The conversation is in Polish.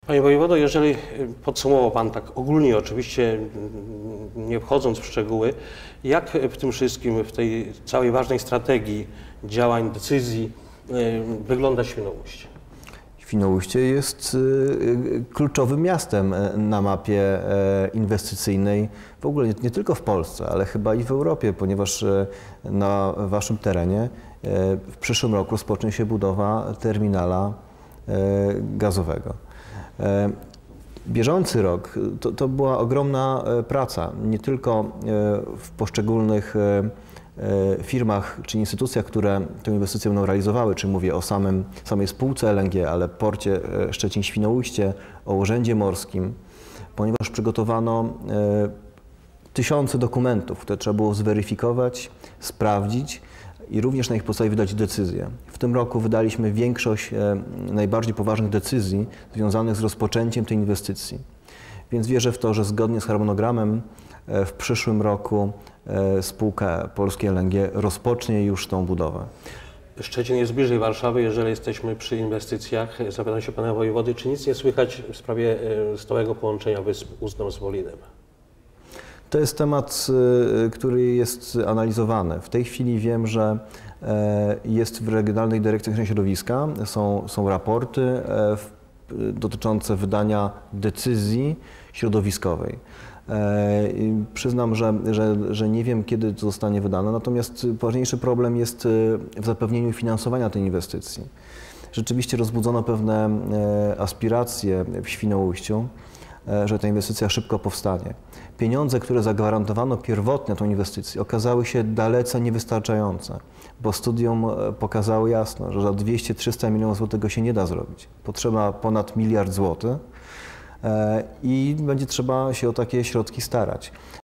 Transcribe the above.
Panie wojewodo, jeżeli podsumował Pan tak ogólnie, oczywiście nie wchodząc w szczegóły, jak w tym wszystkim, w tej całej ważnej strategii działań, decyzji wygląda Świnoujście? Świnoujście jest kluczowym miastem na mapie inwestycyjnej, w ogóle nie tylko w Polsce, ale chyba i w Europie, ponieważ na Waszym terenie w przyszłym roku rozpocznie się budowa terminala gazowego. Bieżący rok to była ogromna praca, nie tylko w poszczególnych firmach czy instytucjach, które tę inwestycję będą realizowały, czy mówię o samej spółce LNG, ale porcie Szczecin-Świnoujście, o urzędzie morskim, ponieważ przygotowano tysiące dokumentów, które trzeba było zweryfikować, sprawdzić i również na ich podstawie wydać decyzje. W tym roku wydaliśmy większość najbardziej poważnych decyzji związanych z rozpoczęciem tej inwestycji. Więc wierzę w to, że zgodnie z harmonogramem w przyszłym roku spółka Polskie LNG rozpocznie już tą budowę. Szczecin jest bliżej Warszawy, jeżeli jesteśmy przy inwestycjach. Zapytam się Pana wojewody, czy nic nie słychać w sprawie stałego połączenia wysp Uzdro z Wolinem? To jest temat, który jest analizowany. W tej chwili wiem, że jest w Regionalnej Dyrekcji Ochrony Środowiska, są raporty dotyczące wydania decyzji środowiskowej. Przyznam, że nie wiem, kiedy to zostanie wydane, natomiast ważniejszy problem jest w zapewnieniu finansowania tej inwestycji. Rzeczywiście rozbudzono pewne aspiracje w Świnoujściu, że ta inwestycja szybko powstanie. Pieniądze, które zagwarantowano pierwotnie tą inwestycję, okazały się dalece niewystarczające, bo studium pokazało jasno, że za 200-300 milionów złotych tego się nie da zrobić. Potrzeba ponad 1 miliard złotych i będzie trzeba się o takie środki starać.